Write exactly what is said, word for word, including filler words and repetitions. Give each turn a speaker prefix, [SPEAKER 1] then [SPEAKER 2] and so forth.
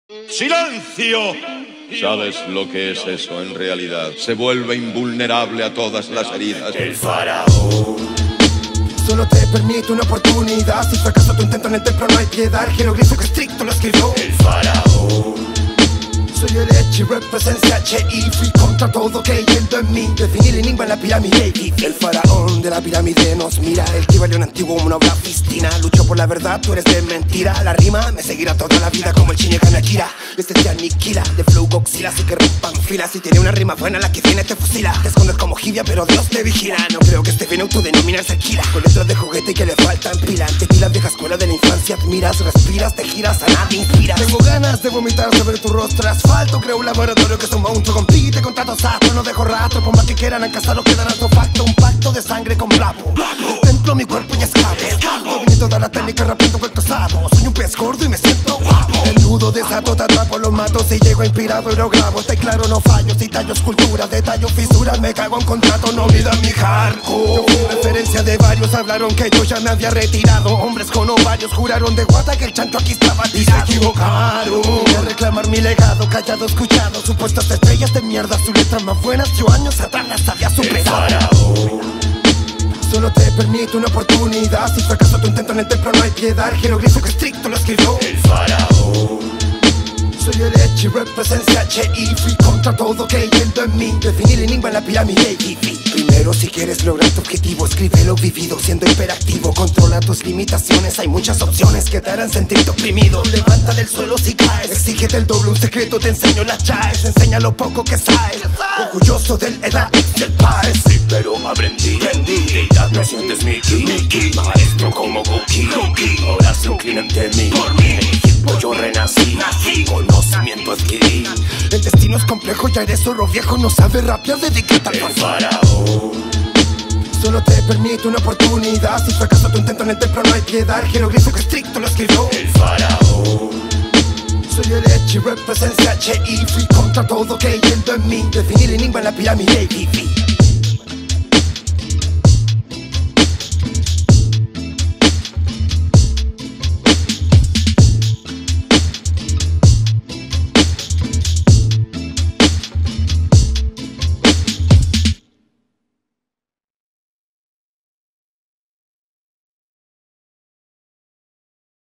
[SPEAKER 1] ¡Silencio! ¿Sabes lo que es eso en realidad? Se vuelve invulnerable a todas las heridas.
[SPEAKER 2] El faraón
[SPEAKER 3] solo te permite una oportunidad. Si fracasa tu intento en el templo no hay piedad. El jeroglífico estricto lo escribió
[SPEAKER 2] el faraón.
[SPEAKER 3] Soy el H, represencia H I. Fui contra todo creyendo en mí. Definir el enigma en la pirámide. El faraón de la pirámide nos mira. El Kibalión antiguo, una obra piscina. Lucho por la verdad, tú eres de mentira. La rima me seguirá toda la vida como el Shinigami Akira. Este te aniquila, de flow Godzilla. Así que rompan filas. Si tiene una rima buena, la que viene te fusila. Te escondes como Jibia, pero Dios te vigila. No creo que esté bien autodenominarse Akira. Con letras de juguete y que le faltan pila. Tequila, vieja escuela de la infancia. Admiras, respiras, te giras, a nadie inspiras. Tengo ganas de vomitar sobre tu rostro. Asfalto, creo un laboratorio que es un monstruo. Compite contra dos astros, no dejo rastro. Por más que quieran alcanzar, quedan artefacto. Un pacto de sangre con Bravo. Templo mi cuerpo y escapo. Dominé toda la técnica, rapiendo cuerpo sabo. Soy un pez gordo y me siento guapo. El nudo desato, te atrapo, lo mato. Si llego inspirado y lo grabo. Está claro, no fallo. Si tallo escultura, detallo fisuras. Me cago en contrato, no vida mi hardcore. Yo fui referencia de varios, hablaron que yo ya me había retirado. Hombres con ovarios juraron de guata que el chancho aquí estaba tirado. Y se equivocaron de reclamar mi legado, callado, escuchado. Supuestas estrellas de mierda, sus letras más buenas yo años atrás las había superado.
[SPEAKER 2] El faraón
[SPEAKER 3] solo te permite una oportunidad. Si fracasa tu intento en el templo no hay piedad. El jeroglífico estricto lo escribió
[SPEAKER 2] el faraón.
[SPEAKER 3] Soy el H, represencia H I. Fui contra todo creyendo en mí. Definir el enigma en la pirámide. Primero, si quieres lograr tu objetivo, escribe lo vivido siendo hiperactivo. Controla tus limitaciones, hay muchas opciones que te harán sentirte oprimido. Levanta del suelo si caes, exígete el doble, un secreto te enseño las chaes. Enseña lo poco que sabes, orgulloso del edad del paes.
[SPEAKER 2] Sí, pero aprendí, aprendí. Ya me sientes Mickey, Mickey. Maestro como Goki, Goki. Ahora se inclina ante mí. Por mí, Egipto yo renací. Nací, conocimiento adquirí.
[SPEAKER 3] El destino es complejo, ya eres zorro viejo. No sabes rapear, dedícate al
[SPEAKER 2] el faraón
[SPEAKER 3] solo te permite una oportunidad. Si fracasa tu intento en el templo no hay piedad. El jeroglífico estricto lo escribió
[SPEAKER 2] el faraón.
[SPEAKER 3] Soy el H, represencia H I. Fui contra todo creyendo en mí. Definir el enigma en la pirámide.